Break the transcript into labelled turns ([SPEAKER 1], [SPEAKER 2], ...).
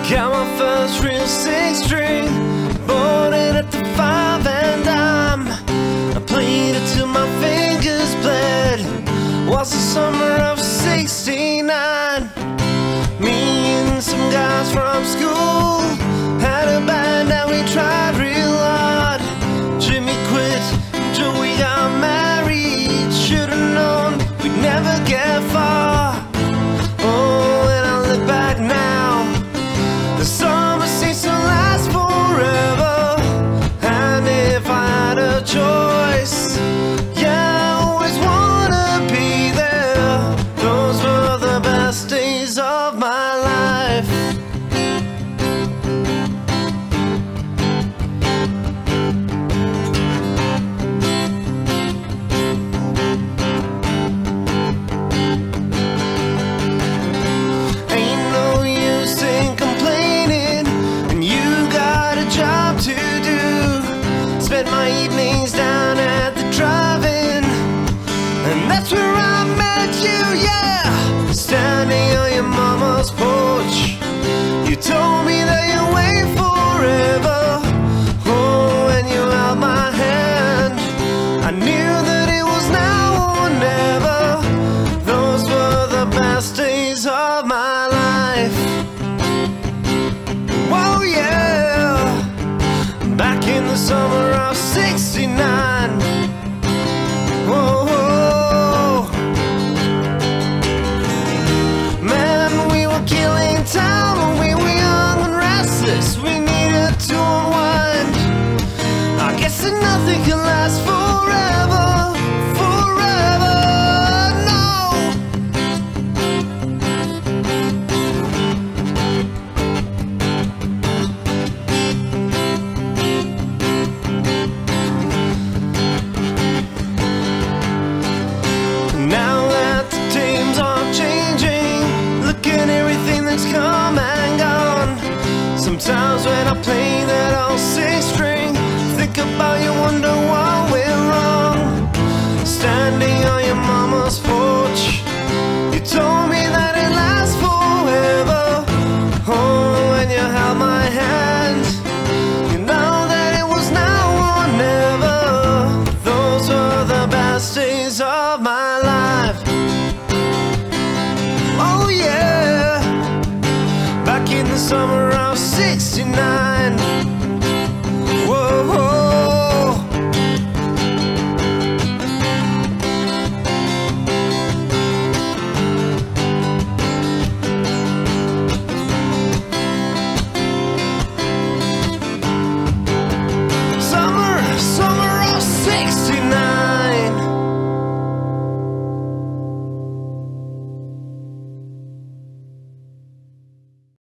[SPEAKER 1] Got my first real six string, bought it at the 5 and dime. I played it till my fingers bled. Was the summer of '69. Me and some guys from school had a band and we tried real hard. Jimmy quit, Joey got married. Should've known we'd never get far. Oh, and I look back now, the summer seems to last forever. And if I had a choice, yeah, I always wanna be there. Those were the best days of my life. Ain't no use in complaining when you got a job to do. Spent my evenings down at the drive-in, and that's where I met you, yeah. Standing on your mama's porch, you told me that you'd wait forever. Oh, and you held my hand, I knew that it was now or never. Those were the best days of my life. Whoa, yeah. Back in the summer of '69. Whoa, whoa. Man, we were killing time when we were young and restless. We needed to unwind. I guess that nothing can last forever, forever, no. Now that the times are changing, look at everything that's come and gone. Sometimes when I play that old six string, think about you, wonder what went wrong. Standing on your mama's porch, you told me that it lasts forever. Oh, and you held my hand, you know that it was now or never. Those were the best days of my life. Oh yeah, back in the summer of '69.